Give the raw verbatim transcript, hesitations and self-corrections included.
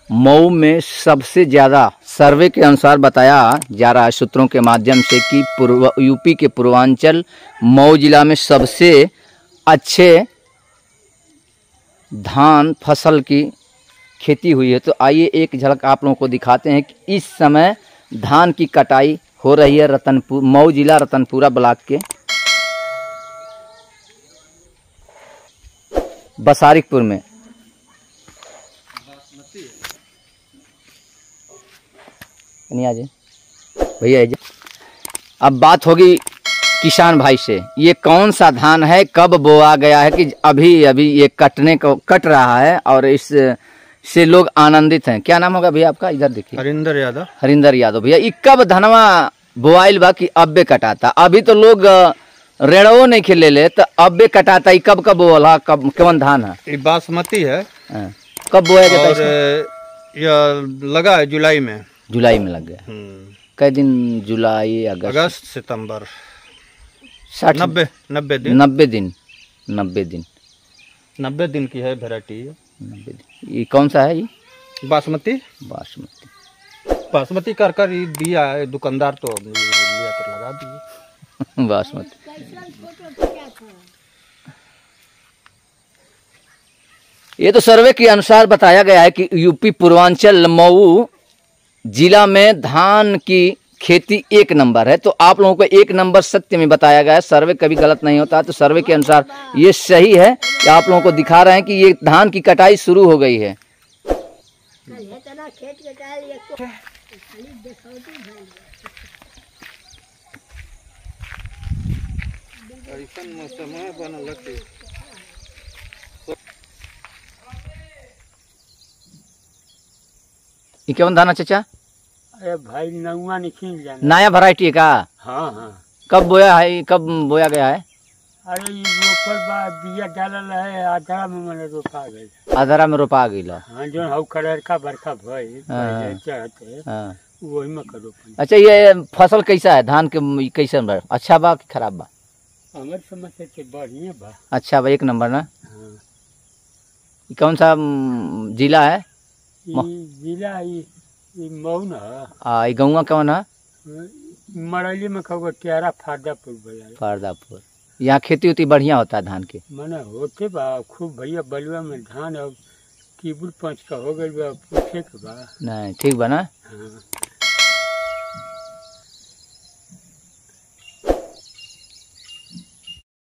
मऊ में सबसे ज़्यादा सर्वे के अनुसार बताया जा रहा है सूत्रों के माध्यम से कि पूर्व यूपी के पूर्वांचल मऊ जिला में सबसे अच्छे धान फसल की खेती हुई है। तो आइए एक झलक आप लोगों को दिखाते हैं कि इस समय धान की कटाई हो रही है रतनपुर मऊ जिला रतनपुरा ब्लॉक के बसारिकपुर में। भैया अब बात होगी किसान भाई से, ये कौन सा धान है, कब बोआ गया है कि अभी अभी ये कटने को कट रहा है और इस से लोग आनंदित हैं। क्या नाम होगा भैया आपका? इधर देखिए, हरिंदर यादव। हरिंदर यादव भैया, ये कब धनवा बोआइल बा कि अब्बे कटाता? अभी तो लोग रेड़ो नहीं खेले ले तो अब्बे कटाता। कब कब बोला, कब कौन धान है? ये बासमती है। हाँ। कब बोया जाता है? और यह लगा है जुलाई में। जुलाई में लग गया। कई दिन? जुलाई, अगस्त, अगस्त, सितंबर, साठ नब्बे नब्बे दिन नब्बे दिन नब्बे दिन नब्बे दिन की है वेराइटी। नब्बे दिन। ये कौन सा है? ये बासमती। बासमती बासमती कर कर दिया है दुकानदार, तो लिया कर लगा दिए बासमती। ये तो सर्वे के अनुसार बताया गया है कि यूपी पूर्वांचल मऊ जिला में धान की खेती एक नंबर है। तो आप लोगों को एक नंबर सत्य में बताया गया है, सर्वे कभी गलत नहीं होता। तो सर्वे के अनुसार ये सही है कि आप लोगों को दिखा रहे हैं कि ये धान की कटाई शुरू हो गई है। ये कौन धान है चाचा? अरे भाई नौवा निकल जाना। नया वैरायटी है का? हाँ हाँ। कब बोया है, कब बोया गया है? अरे ये रोपल बा बिया डालल है, आधा में मैंने रोपा गई। आधा में रोपा गई। हाँ, जो हव कलर का बरखा भई हाँ। चाहते हाँ। वही में करो। अच्छा, ये फसल कैसा है धान के? कैसा बा? अच्छा बा कि खराब बा? हमारे समझ से बढ़िया बा। अच्छा बा, एक नंबर ना। हाँ। ये कौन सा जिला है? जिला मऊ न। आ ये गौवा कौन है? मरैली में कहो ट्यारा फारदापुर भैया। फारदापुर। यहाँ खेती उती बढ़िया होता है धान के? मने होते बा खूब भैया। बलुआ में धान अब कीबुल पाँच का हो गई बा, पूछे के बा। नहीं ठीक बा ना। हाँ।